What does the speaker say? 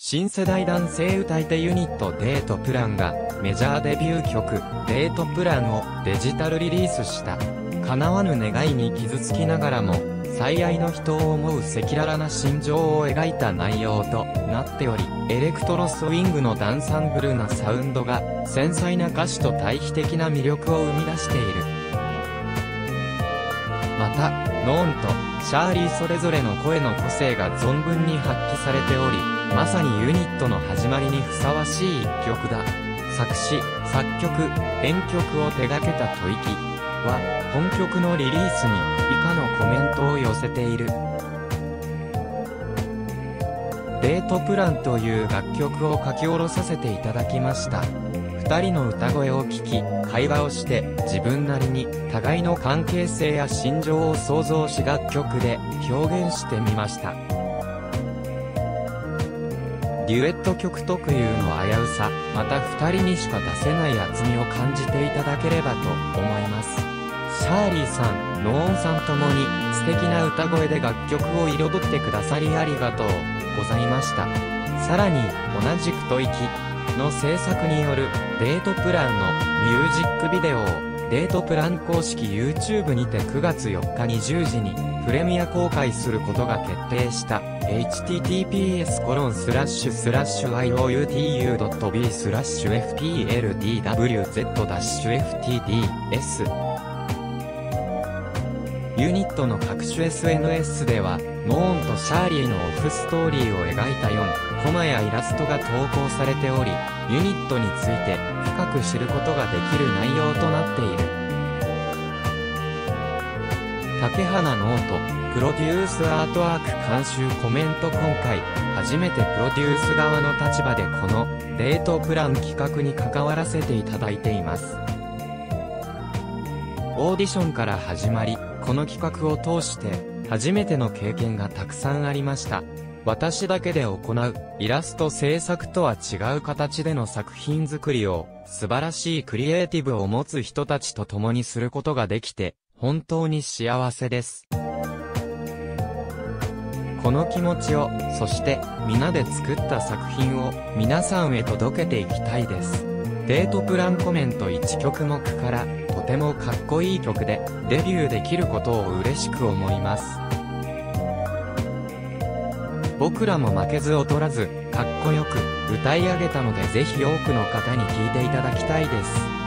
新世代男性歌い手ユニットデートプランがメジャーデビュー曲デートプランをデジタルリリースした。叶わぬ願いに傷つきながらも最愛の人を思う赤裸々な心情を描いた内容となっており、エレクトロスウィングのダンサンブルなサウンドが繊細な歌詞と対比的な魅力を生み出している。また、ノーンとシャーリーそれぞれの声の個性が存分に発揮されており、まさにユニットの始まりにふさわしい一曲だ。作詞、作曲、編曲を手掛けた吐息は、本曲のリリースに以下のコメントを寄せている。デートプランという楽曲を書き下ろさせていただきました。二人の歌声を聞き、会話をして自分なりに互いの関係性や心情を想像し楽曲で表現してみました。デュエット曲特有の危うさ、また二人にしか出せない厚みを感じていただければと思います。シャーリーさん、ノーンさんともに素敵な歌声で楽曲を彩ってくださりありがとうございました。さらに、同じく吐息の制作によるデートプランのミュージックビデオをデートプラン公式 YouTube にて9月4日20時にプレミア公開することが決定した。https://iotU.b/fpldwz-ftds ユニットの各種 SNS では、ノーンとシャーリーのオフストーリーを描いた4コマやイラストが投稿されており、ユニットについて深く知ることができる内容となっている。竹花ノート、プロデュースアートワーク監修コメント。今回、初めてプロデュース側の立場でこのデートプラン企画に関わらせていただいています。オーディションから始まり、この企画を通して、初めての経験がたくさんありました。私だけで行う、イラスト制作とは違う形での作品作りを、素晴らしいクリエイティブを持つ人たちと共にすることができて、本当に幸せです。この気持ちを、そして、皆で作った作品を、皆さんへ届けていきたいです。デートプランコメント1曲目から、とてもかっこいい曲で、デビューできることを嬉しく思います。僕らも負けず劣らず、かっこよく、歌い上げたのでぜひ多くの方に聴いていただきたいです。